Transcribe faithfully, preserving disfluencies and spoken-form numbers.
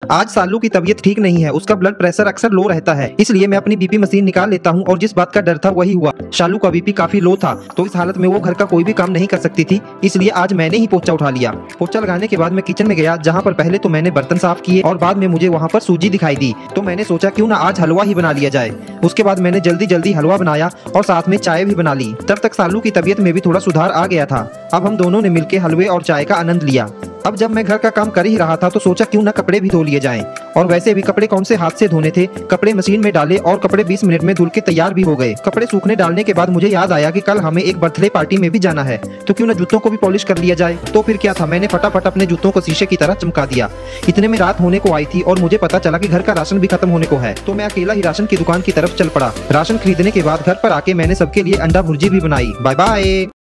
आज सालू की तबीयत ठीक नहीं है, उसका ब्लड प्रेशर अक्सर लो रहता है, इसलिए मैं अपनी बीपी मशीन निकाल लेता हूँ। और जिस बात का डर था वही हुआ, शालू का बीपी काफी लो था, तो इस हालत में वो घर का कोई भी काम नहीं कर सकती थी, इसलिए आज मैंने ही पोछा उठा लिया। पोछा लगाने के बाद मैं किचन में गया, जहाँ पर पहले तो मैंने बर्तन साफ किए और बाद में मुझे वहाँ पर सूजी दिखाई दी, तो मैंने सोचा क्यों ना आज हलवा ही बना लिया जाए। उसके बाद मैंने जल्दी जल्दी हलवा बनाया और साथ में चाय भी बना ली। तब तक सालू की तबीयत में भी थोड़ा सुधार आ गया था। अब हम दोनों ने मिलकर हलवे और चाय का आनंद लिया। अब जब मैं घर का काम कर ही रहा था तो सोचा क्यों ना कपड़े भी धो लिए जाएं। और वैसे भी कपड़े कौन से हाथ से धोने थे, कपड़े मशीन में डाले और कपड़े बीस मिनट में धुल के तैयार भी हो गए। कपड़े सूखने डालने के बाद मुझे याद आया कि कल हमें एक बर्थडे पार्टी में भी जाना है, तो क्यों ना जूतों को भी पॉलिश कर लिया जाए। तो फिर क्या था, मैंने फटाफट अपने जूतों को शीशे की तरह चमका दिया। इतने में रात होने को आई थी और मुझे पता चला कि घर का राशन भी खत्म होने को है, तो मैं अकेला ही राशन की दुकान की तरफ चल पड़ा। राशन खरीदने के बाद घर पर आके मैंने सबके लिए अंडा भुर्जी भी बनाई। Bye bye.